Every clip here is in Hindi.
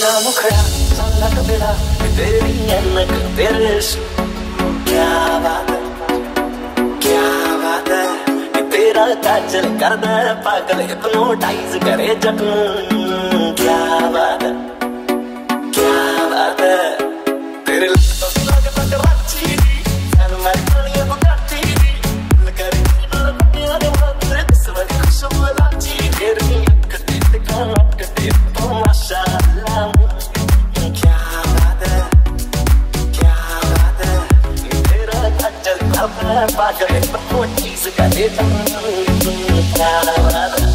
तेरा मुखड़ा संगत तेरा तेरी अनक तेरे क्या बात है तेरा काजल करदा है पागल हिप्नोटाइज करे जग क्या बात है तेरे लग राची सन मैं कनिया बुगाटी लकरी ना प्यार तेरे सवर खुशबू लाची तेरी कटे तो माशाअल्लाह क्या बात है तेरा काजल करदा है पागल हिप्नोटाइज करे जग क्या बात है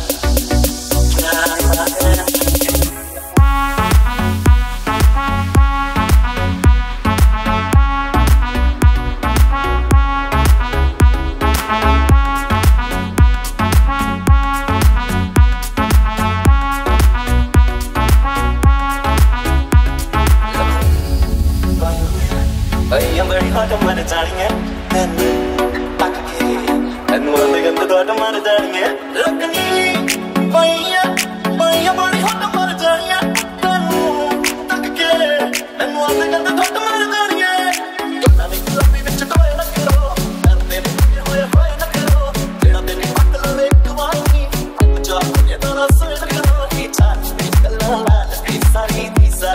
मर जानिए तक के अनमोल गंद तोड़ मर जानिए रखनी पैया बड़ी हट मर जानिए तक के अनमोल गंद तोड़ मर जानिए तोड़ा नहीं लंबी विच टोए न करो करते होए न करो तेरा दिन मतलब एक वानी जो ये तो रसोई न करो की चाट में कला लाल की सारी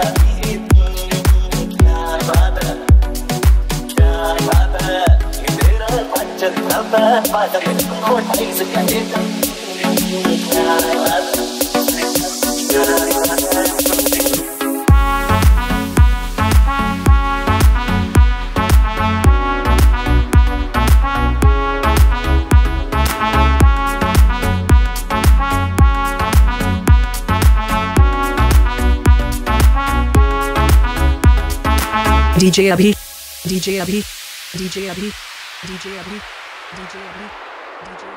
पागल हिप्नोटाइज करे DJ Abhi DJ